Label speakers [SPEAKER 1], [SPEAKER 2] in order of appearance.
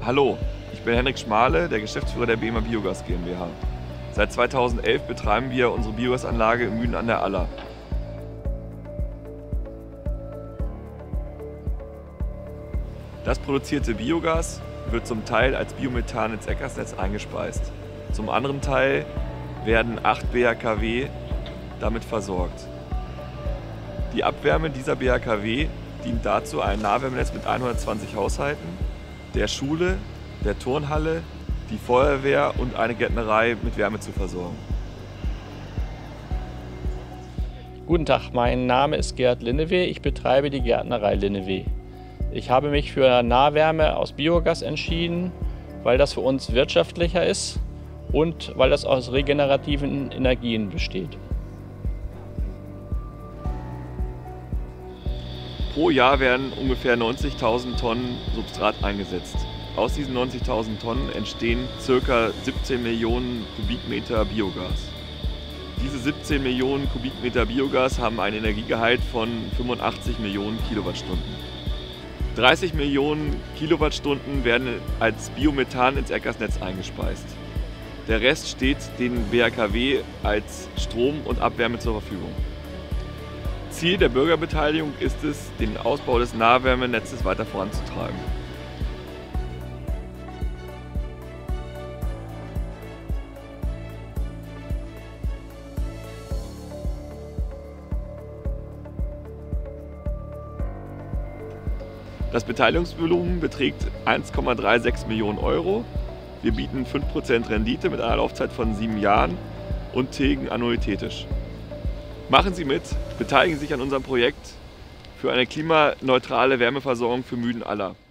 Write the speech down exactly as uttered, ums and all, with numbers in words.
[SPEAKER 1] Hallo, ich bin Henrik Schmale, der Geschäftsführer der BEMA Biogas GmbH. Seit zweitausendelf betreiben wir unsere Biogasanlage in Mühlen an der Aller. Das produzierte Biogas wird zum Teil als Biomethan ins Eckersnetz eingespeist. Zum anderen Teil werden acht B H K W damit versorgt. Die Abwärme dieser B H K W dient dazu, ein Nahwärmenetz mit hundertzwanzig Haushalten, der Schule, der Turnhalle, die Feuerwehr und eine Gärtnerei mit Wärme zu versorgen.
[SPEAKER 2] Guten Tag, mein Name ist Gerd Linnewe, ich betreibe die Gärtnerei Linnewe. Ich habe mich für Nahwärme aus Biogas entschieden, weil das für uns wirtschaftlicher ist und weil das aus regenerativen Energien besteht.
[SPEAKER 1] Pro Jahr werden ungefähr neunzigtausend Tonnen Substrat eingesetzt. Aus diesen neunzigtausend Tonnen entstehen ca. siebzehn Millionen Kubikmeter Biogas. Diese siebzehn Millionen Kubikmeter Biogas haben einen Energiegehalt von fünfundachtzig Millionen Kilowattstunden. dreißig Millionen Kilowattstunden werden als Biomethan ins Eckersnetz eingespeist. Der Rest steht den B H K W als Strom und Abwärme zur Verfügung. Ziel der Bürgerbeteiligung ist es, den Ausbau des Nahwärmenetzes weiter voranzutreiben. Das Beteiligungsvolumen beträgt eins Komma sechsunddreißig Millionen Euro. Wir bieten fünf Prozent Rendite mit einer Laufzeit von sieben Jahren und tilgen annuitätisch. Machen Sie mit, beteiligen Sie sich an unserem Projekt für eine klimaneutrale Wärmeversorgung für Mühlen aller.